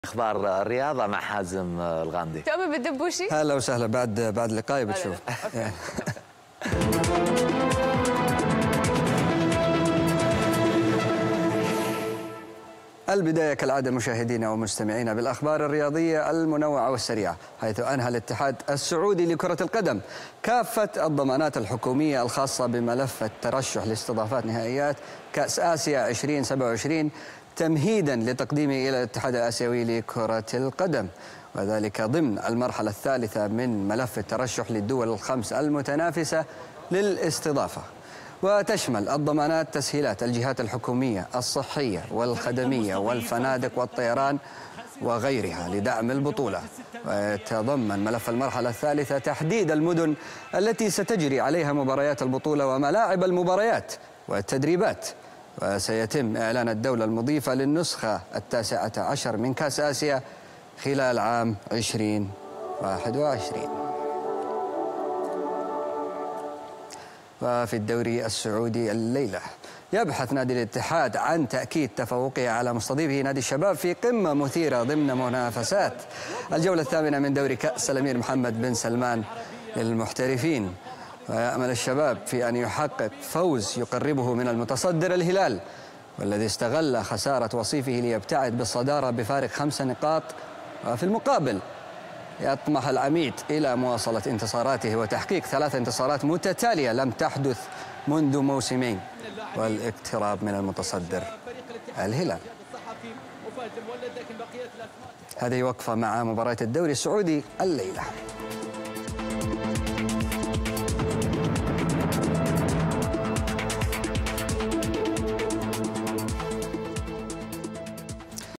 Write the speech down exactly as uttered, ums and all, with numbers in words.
اخبار الرياضه مع حازم الغامدي. تؤمن بالدبوشي؟ هلا وسهلا. بعد بعد لقائي بتشوف. البداية كالعادة مشاهدينا ومستمعينا بالأخبار الرياضية المنوعة والسريعة، حيث أنهى الاتحاد السعودي لكرة القدم كافة الضمانات الحكومية الخاصة بملف الترشح لاستضافات نهائيات كأس آسيا ألفين وسبعة وعشرين تمهيدا لتقديمه إلى الاتحاد الآسيوي لكرة القدم، وذلك ضمن المرحلة الثالثة من ملف الترشح للدول الخمس المتنافسة للاستضافة. وتشمل الضمانات تسهيلات الجهات الحكومية الصحية والخدمية والفنادق والطيران وغيرها لدعم البطولة. ويتضمن ملف المرحلة الثالثة تحديد المدن التي ستجري عليها مباريات البطولة وملاعب المباريات والتدريبات. وسيتم إعلان الدولة المضيفة للنسخة التاسعة عشر من كأس آسيا خلال عام ألفين وواحد وعشرين. وفي الدوري السعودي الليلة يبحث نادي الاتحاد عن تأكيد تفوقه على مستضيفه نادي الشباب في قمة مثيرة ضمن منافسات الجولة الثامنة من دوري كأس الأمير محمد بن سلمان للمحترفين. ويأمل الشباب في أن يحقق فوز يقربه من المتصدر الهلال، والذي استغل خسارة وصيفه ليبتعد بالصدارة بفارق خمس نقاط. وفي المقابل يطمح العميد إلى مواصلة انتصاراته وتحقيق ثلاث انتصارات متتالية لم تحدث منذ موسمين، والاقتراب من المتصدر الهلال. هذه وقفة مع مباراة الدوري السعودي الليلة.